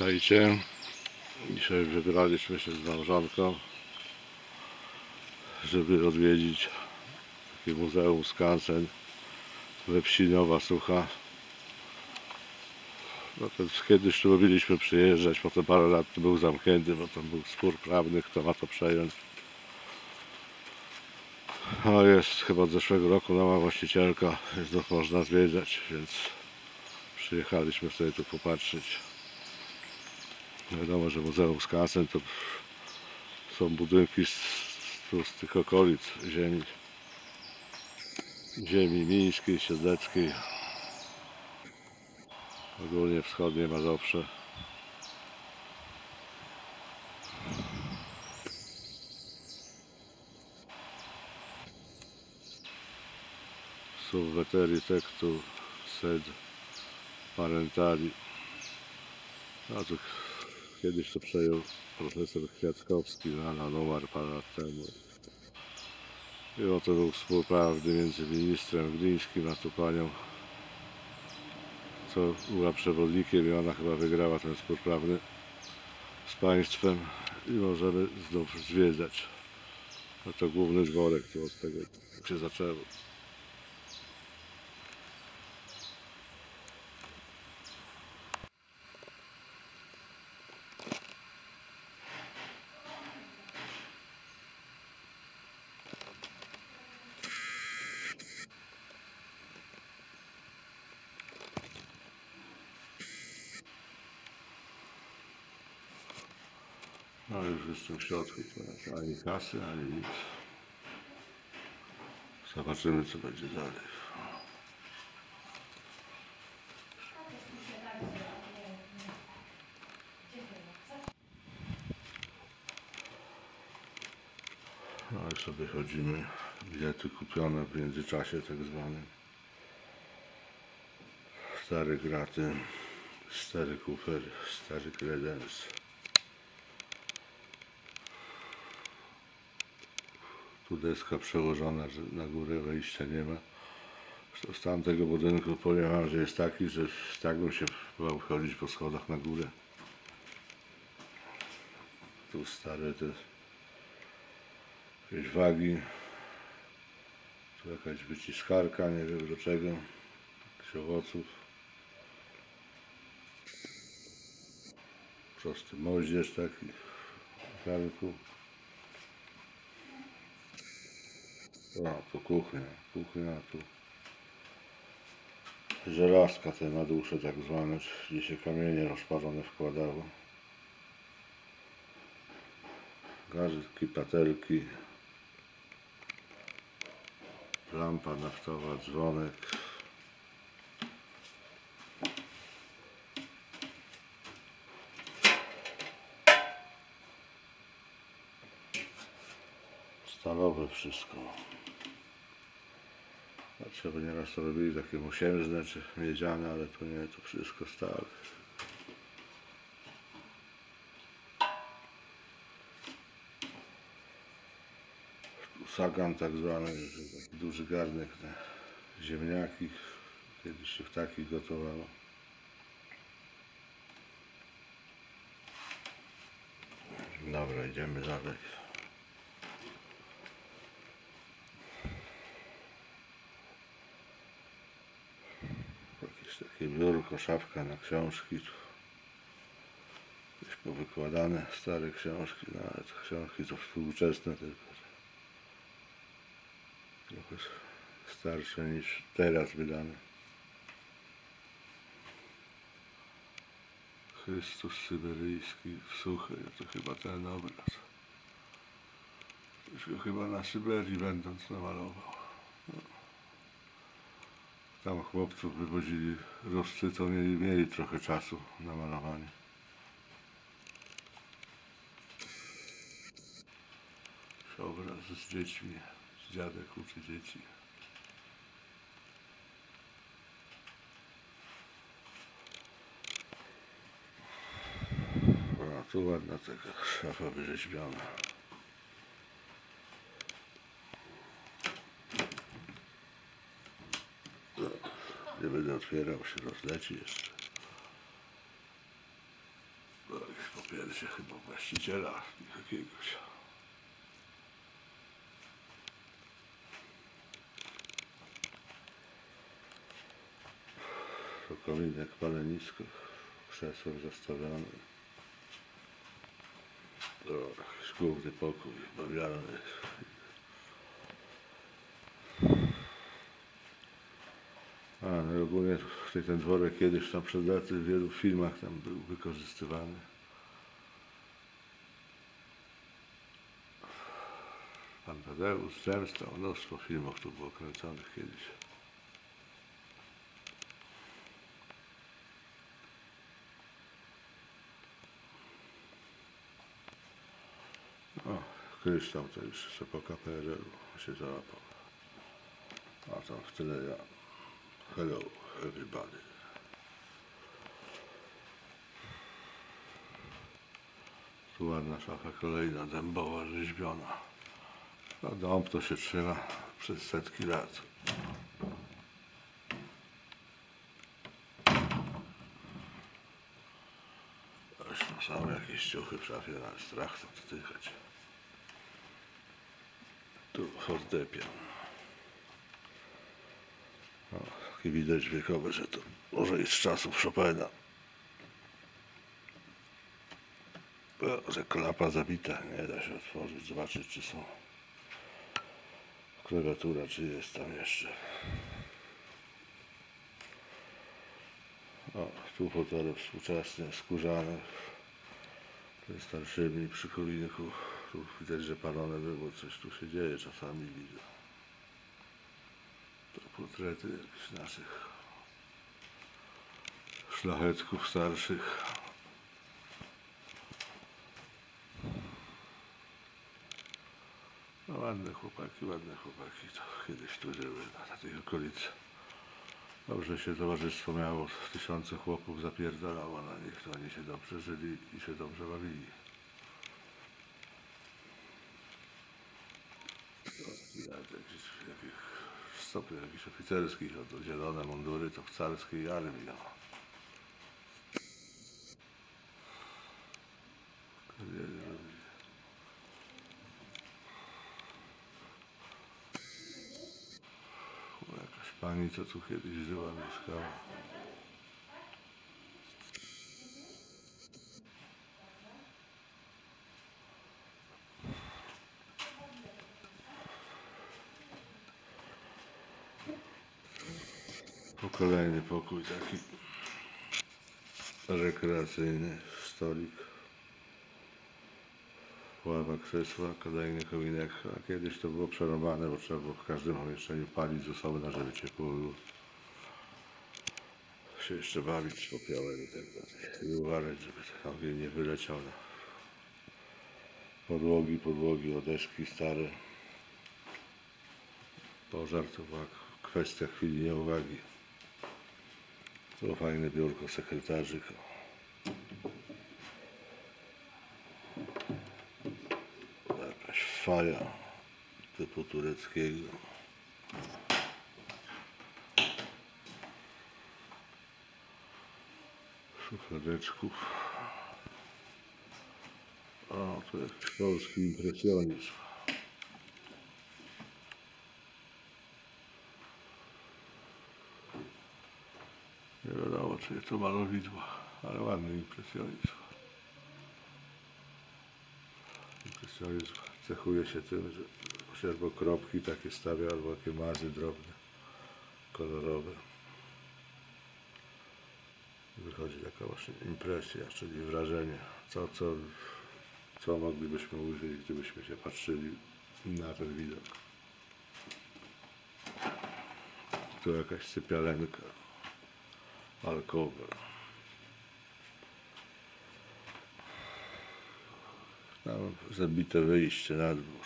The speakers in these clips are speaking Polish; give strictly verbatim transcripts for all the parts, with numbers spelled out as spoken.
Witajcie. Dzisiaj wybraliśmy się z małżonką, żeby odwiedzić takie muzeum skansen we wsi Nowa Sucha. No to kiedyś tu lubiliśmy przyjeżdżać, potem parę lat był zamknięty, bo tam był spór prawny, kto ma to przejąć. A jest chyba od zeszłego roku nowa właścicielka, więc to można zwiedzać, więc przyjechaliśmy sobie tu popatrzeć. Wiadomo, że Muzeum Skansen to są budynki z, z, z tych okolic ziemi, ziemi mińskiej, siedleckiej, ogólnie wschodnie Mazowsze. Sub veteri tectu sed parentali. A to kiedyś to przejął profesor Kwiatkowski, no, na numer parę lat temu. I oto był spór prawny między ministrem Glińskim a tą panią, co była przewodnikiem, i ona chyba wygrała ten spór prawny z państwem i możemy znów zwiedzać. No to główny dworek, to od tego się zaczęło. No już jestem w środku, teraz ani kasy, ani nic. Zobaczymy, co będzie dalej. No i sobie chodzimy. Bilety kupione w międzyczasie tak zwanym. Stare graty, stary kufer, stary kredens. Tu deska przełożona, że na górę wejścia nie ma. Z tamtego budynku powiem wam, że jest taki, że tak bym się bał wchodzić po schodach na górę. Tu stare te jakieś wagi. Tu jakaś wyciskarka, nie wiem do czego. Jakichś owoców. Prosty moździerz taki w garnku. O, tu kuchnia, kuchnia, tu żelazka, te na dusze tak zwane, gdzie się kamienie rozparzone wkładało. Garnki, patelki, lampa naftowa, dzwonek. Stalowe wszystko. Znaczy, nieraz to robili takie mosiężne czy miedziane, ale to nie, to wszystko stale. Tu sagan tak zwany, taki duży garnek na ziemniaki. Kiedyś się w takich gotowało. Dobra, idziemy dalej. Jakieś takie biurko, szafka na książki. Jakieś powykładane stare książki, no ale te książki to współczesne tylko. Trochę starsze niż teraz wydane. Chrystus syberyjski w Suchej, to chyba ten obraz. Już go chyba na Syberii będąc namalował. No. Tam chłopców wywodzili Ruscy, to mieli, mieli trochę czasu na malowanie. Obraz z dziećmi, dziadek uczy dzieci. A tu ładna taka szafa wyrzeźbiona. Nie będę otwierał, się rozleci jeszcze. piersie chyba właściciela jakiegoś. To kominek, palenisko, krzesłem zastawione. To jakiś główny pokój bawialny. A, no i ogólnie tutaj ten dworek kiedyś tam przed laty w wielu filmach tam był wykorzystywany. Pan Tadeusz, Zemsta, mnóstwo filmów tu było kręconych kiedyś. O, Kryształ to już z epoka P R L-u się załapał. A tam w tyle ja. Hello everybody. Tu ładna szafa kolejna, dębowa, rzeźbiona. A dąb to się trzyma przez setki lat. Zresztą są jakieś ciuchy w szafie, na strach to dotykać. Tu fortepian. O, taki widać wiekowy, że to może i z czasów Chopina. O, że klapa zabita, nie da się otworzyć, zobaczyć czy są klawiatura, czy jest tam jeszcze. O, tu fotele współczesne, skórzane. Ten starszymi przy kominku. Tu widać, że palone było, coś tu się dzieje, czasami widzę. To portrety jakichś naszych szlachetków starszych. No ładne chłopaki, ładne chłopaki, to kiedyś tu żyły na tej okolicy. Dobrze się towarzystwo miało, tysiące chłopów zapierdalało na nich, to oni się dobrze żyli i się dobrze bawili. Nawet jakichś, jakich stopni jakichś oficerskich, to zielone mundury to w carskiej armii. No. Jakaś pani, co tu kiedyś żyła, mieszkała. Tu kolejny pokój taki rekreacyjny, stolik, ława, krzesła, kolejny kominek, a kiedyś to było przerąbane, bo trzeba było w każdym pomieszczeniu palić z osobna, żeby ciepło było. Się jeszcze bawić z popiołem i tak dalej. I uważać, żeby ten ogień nie wyleciał na podłogi, podłogi, odeszki stare. Pożar to była kwestia chwili nieuwagi. To fajne biurko sekretarzyk. Jakaś faja typu tureckiego. Szufladeczków. O, tu jakiś polski impresjonizm. Nie wiadomo, czy jest to malowidło, ale ładny impresjonizm. Impresjonizm cechuje się tym, że się albo kropki takie stawia, albo takie mazy drobne, kolorowe. Wychodzi taka właśnie impresja, czyli wrażenie, co, co, co moglibyśmy użyć, gdybyśmy się patrzyli na ten widok. Tu jakaś sypialenka, alkowa. Tam zabite wyjście na dwór.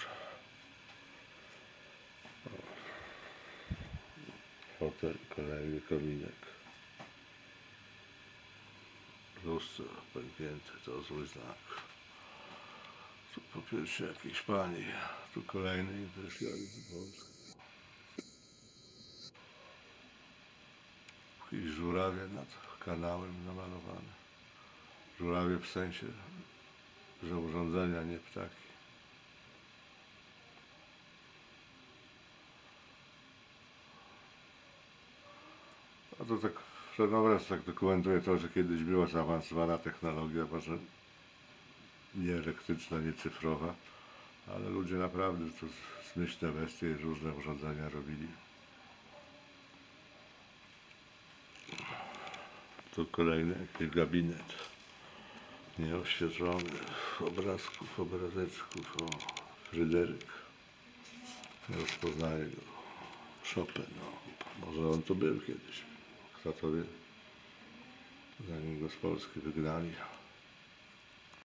Fotel, kolejny kominek. Lustro pęknięte, to zły znak. Tu po pierwsze jakiejś pani, tu kolejny impresjonizm polski. Jakieś żurawie nad kanałem namalowane. Żurawie w sensie że urządzenia, nie ptaki. A to tak, ten obraz tak dokumentuje to, że kiedyś była zaawansowana technologia, może nie elektryczna, nie cyfrowa, ale ludzie naprawdę to zmyślne bestie i różne urządzenia robili. Tu kolejny jakiś gabinet nieoświetlony, obrazków, obrazeczków. O, Fryderyk. Nie rozpoznaję go. Chopin, no. Może on tu był kiedyś. Kto to wie? Zanim go z Polski wygnali.